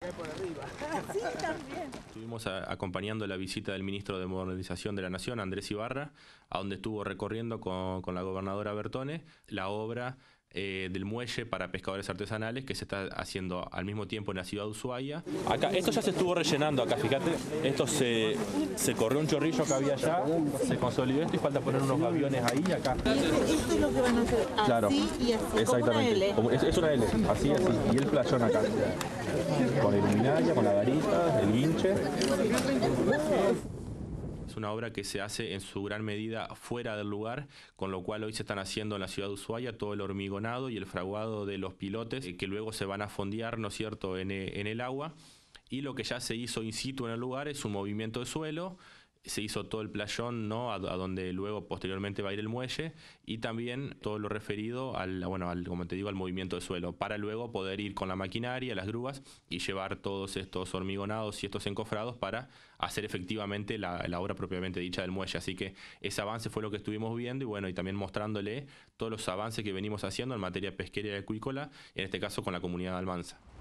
por arriba. Sí, también. Estuvimos acompañando la visita del ministro de Modernización de la Nación, Andrés Ibarra, a donde estuvo recorriendo con la gobernadora Bertone la obra del muelle para pescadores artesanales que se está haciendo al mismo tiempo en la ciudad de Ushuaia. Acá, esto ya se estuvo rellenando acá, fíjate, esto se corrió un chorrillo que había allá, se consolidó esto y falta poner unos aviones ahí y acá. Esto es lo que van a hacer así. Claro, Y así, exactamente. como una L. Es una L, así, así. Y el playón acá, con la iluminaria, con la garita, el vinche. Es una obra que se hace en su gran medida fuera del lugar, con lo cual hoy se están haciendo en la ciudad de Ushuaia todo el hormigonado y el fraguado de los pilotes que luego se van a fondear, ¿no es cierto?, en el agua. Y lo que ya se hizo in situ en el lugar es un movimiento de suelo. Se hizo todo el playón, ¿no?, a donde luego posteriormente va a ir el muelle, y también todo lo referido como te digo, al movimiento de suelo, para luego poder ir con la maquinaria, las grúas, y llevar todos estos hormigonados y estos encofrados para hacer efectivamente la obra propiamente dicha del muelle. Así que ese avance fue lo que estuvimos viendo y también mostrándole todos los avances que venimos haciendo en materia pesquera y acuícola, en este caso con la comunidad de Almanza.